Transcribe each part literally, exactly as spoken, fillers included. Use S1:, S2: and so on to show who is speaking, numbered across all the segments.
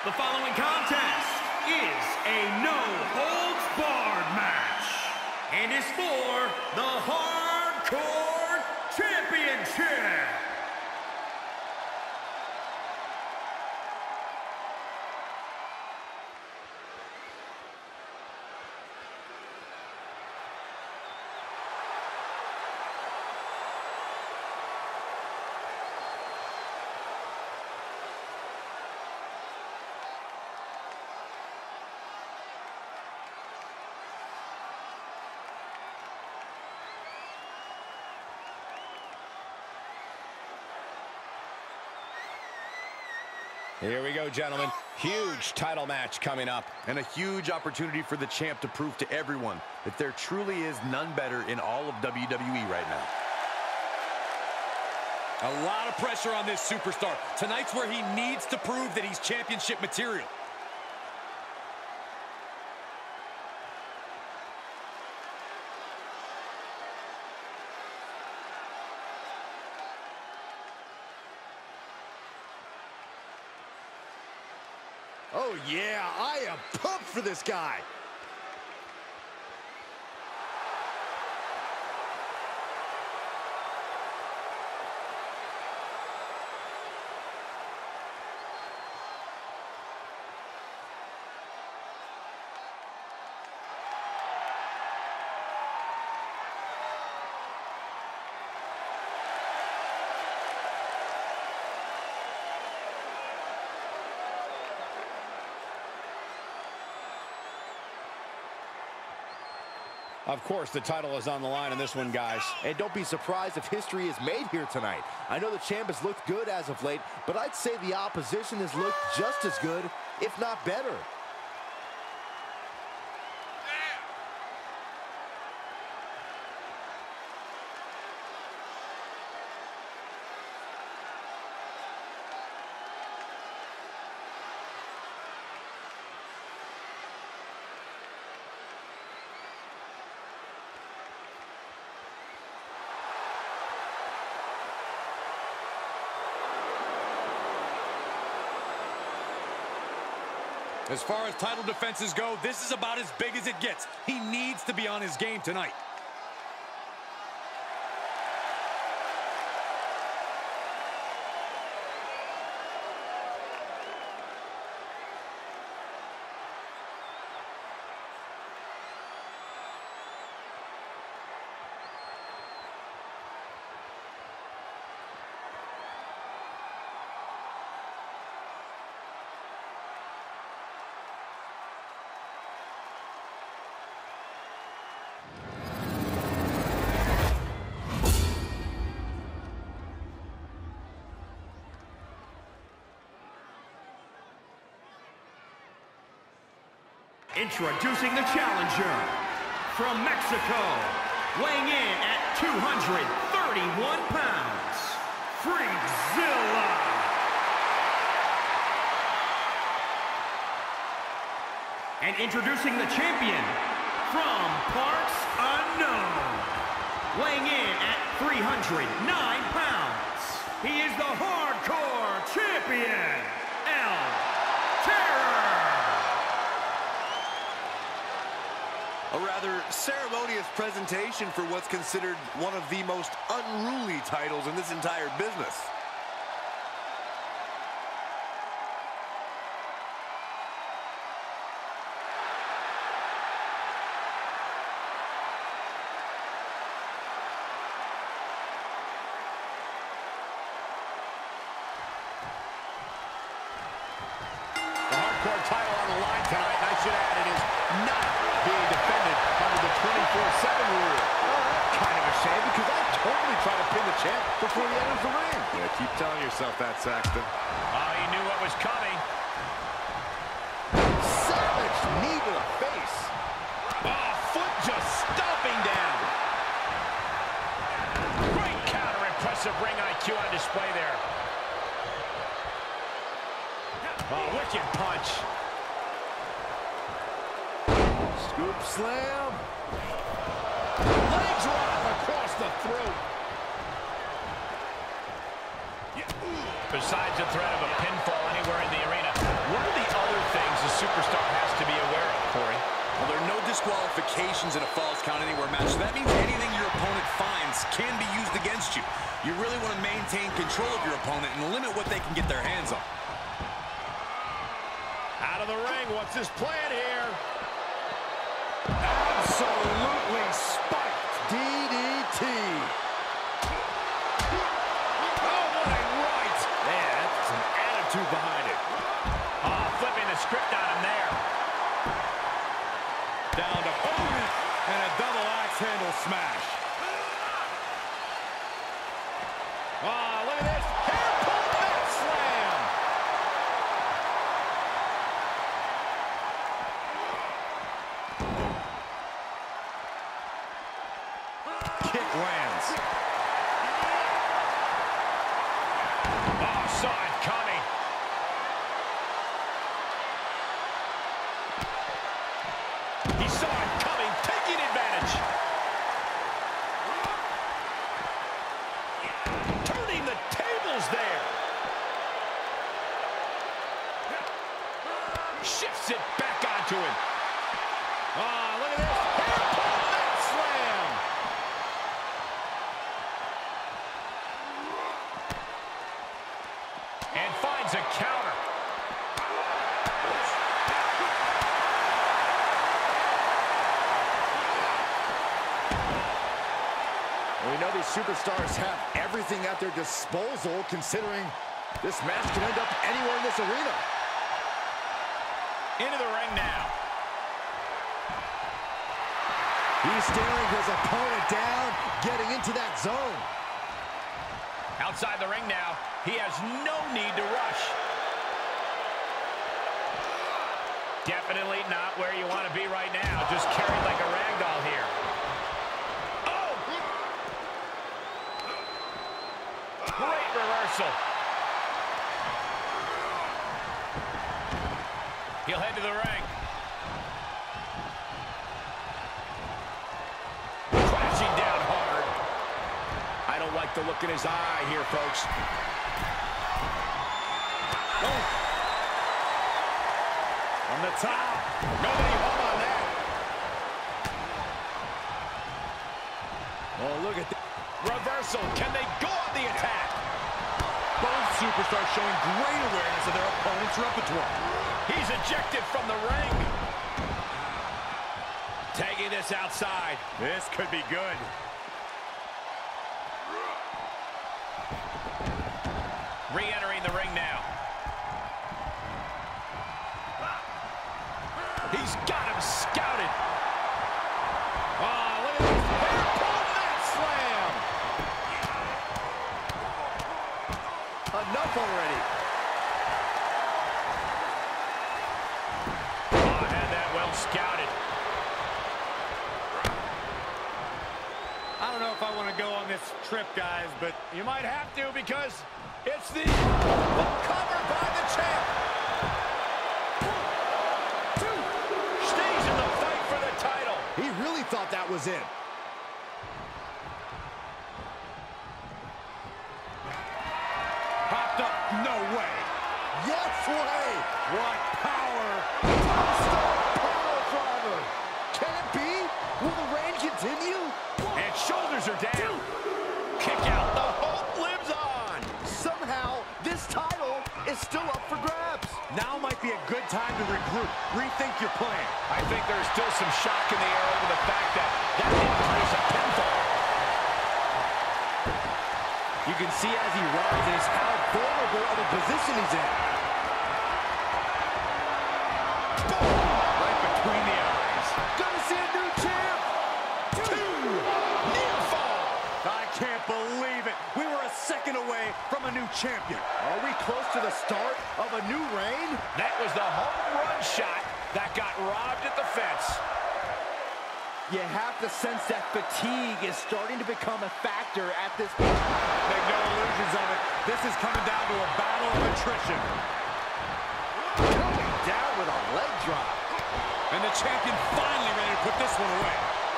S1: The following contest is a no-holds-barred match and is for the Hardcore Championship.
S2: Here we go, gentlemen. Huge title match coming up.
S3: And a huge opportunity for the champ to prove to everyone that there truly is none better in all of W W E right now.
S2: A lot of pressure on this superstar. Tonight's where he needs to prove that he's championship material.
S4: Oh, yeah, I am pumped for this guy.
S2: Of course, the title is on the line in this one, guys.
S4: And don't be surprised if history is made here tonight. I know the champ has looked good as of late, but I'd say the opposition has looked just as good, if not better.
S2: As far as title defenses go, this is about as big as it gets. He needs to be on his game tonight.
S1: Introducing the challenger from Mexico, weighing in at two hundred thirty-one pounds, Freakzilla. And introducing the champion from parts unknown, weighing in at three hundred nine pounds, he is the Hardcore Champion, El Terror.
S3: A rather ceremonious presentation for what's considered one of the most unruly titles in this entire business.
S2: The Hardcore title on the line tonight, and I should add, it is not being defended under the twenty-four seven rule.
S4: Kind of a shame, because I totally try to pin the champ before he enters the ring.
S3: Yeah, keep telling yourself that, Saxton.
S2: Oh, he knew what was coming.
S4: Savage knee to the face.
S2: Oh, foot just stomping down. Great counter, impressive ring I Q on display there. Oh, wicked punch.
S4: Scoop slam.
S2: Leg drop across the throat. Yeah. Besides the threat of a pinfall anywhere in the arena, what are the
S3: submissions in a falls count anywhere match. So that means anything your opponent finds can be used against you. You really want to maintain control of your opponent and limit what they can get their hands on.
S2: Out of the ring, what's his plan here? Absolutely spiked. D D T. Oh, what a right. Man, that's some attitude behind it. Oh, flipping the script on him there. Down to boom, and a double axe handle smash. Oh, look at this. Hair pull back slam. Kick lands. Oh, saw it coming. He saw it coming, taking advantage. Turning the tables there. Shifts it back onto him. Oh, look at this. Hair pull back slam. And finds a counter.
S4: We know these superstars have everything at their disposal, considering this match can end up anywhere in this arena.
S2: Into the ring now.
S4: He's staring his opponent down, getting into that zone.
S2: Outside the ring now. He has no need to rush. Definitely not where you want to be right now. Just carried like a rag doll here. Oh! Great reversal. He'll head to the ring. Crashing down hard. I don't like the look in his eye here, folks. Oh. From the top. Nobody home on that. Oh, look at that. Reversal. Can they go on the attack? Both superstars showing great awareness of their opponent's repertoire. He's ejected from the ring. Tagging this outside. This could be good. Re-entering the ring now. He's got him scouted. Oh, look at this. Hair pull mat slam.
S4: Enough already.
S2: Oh, had that well scouted. I don't know if I want to go on this trip, guys, but you might have to because it's the cover by the champ. Stays in the fight for the title.
S4: He really thought that was it.
S2: Popped up, no way.
S4: Yes way.
S2: What power.
S4: Two-star power driver. Can it be? Will the reign continue?
S2: And shoulders are down. Kick out. The hope lives on.
S4: Somehow, this title is still up for grabs.
S2: Now might be a good time to regroup. Rethink your plan. I think there's still some shock in the air over the fact that that didn't produce a pinfall.
S4: You can see as he rises how vulnerable of a position he's in.
S2: Boom! Right between the eyes.
S4: Gonna see a new champ.
S2: Two! Near fall!
S4: I can't believe it. We were a second away from a new champion. Are we close to the start of a new reign?
S2: That was the home run shot that got robbed at the fence.
S4: You have to sense that fatigue is starting to become a factor at this point.
S2: Make no illusions of it. This is coming down to a battle of attrition.
S4: Coming down with a leg drop.
S2: And the champion finally ready to put this one away.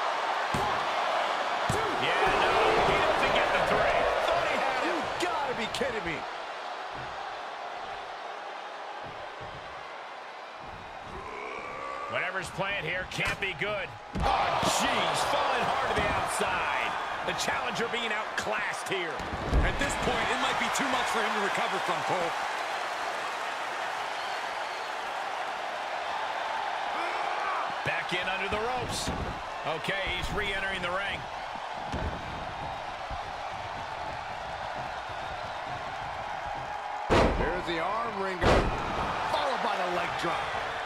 S2: Yeah, no, he doesn't get the three. Thought he had it.
S4: You gotta be kidding me.
S2: Whatever's playing here can't be good. Oh, jeez, falling hard to the outside. The challenger being outclassed here.
S3: At this point, it might be too much for him to recover from, Cole.
S2: Back in under the ropes. Okay, he's re-entering the ring.
S4: Here's the arm wringer, followed by the leg drop.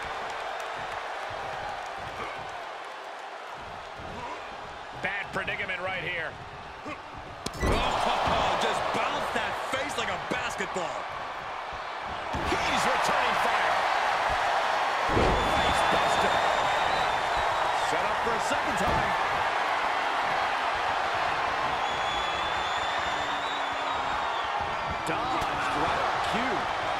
S2: Bad predicament right here.
S3: Oh, just bounced that face like a basketball.
S2: He's returning fire. Face buster.
S4: Set up for a second time. Dodged right on cue.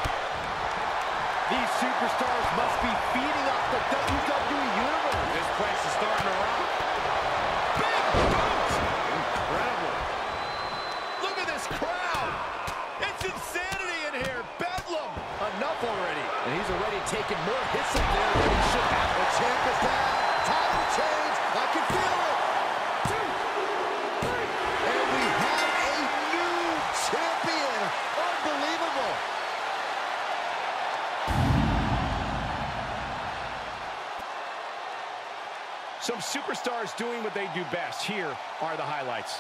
S4: These superstars must be feeding off the W W E Universe.
S3: This place is starting to rock.
S4: Big boot! Incredible.
S3: Look at this crowd. It's insanity in here. Bedlam.
S4: Enough already. And he's already taken more hits up there than he should have. The champ is down. Title change. I can feel it. Two, three. And we have a new champion. Unbelievable.
S2: Some superstars doing what they do best. Here are the highlights.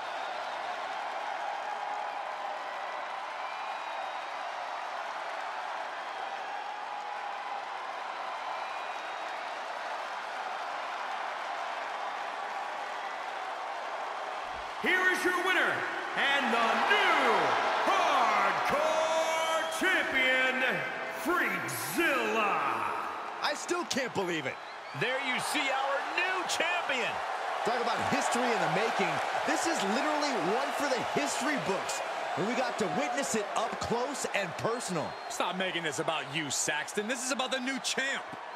S1: Here is your winner, and the new Hardcore Champion, Freakzilla.
S4: I still can't believe it.
S2: There you see our new champion.
S4: Talk about history in the making. This is literally one for the history books. And we got to witness it up close and personal.
S3: Stop making this about you, Saxton. This is about the new champ.